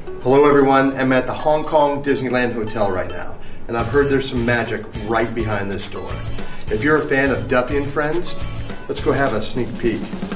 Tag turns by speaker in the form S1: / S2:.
S1: Hello everyone, I'm at the Hong Kong Disneyland Hotel right now, and I've heard there's some magic right behind this door. If you're a fan of Duffy and Friends, let's go have a sneak peek.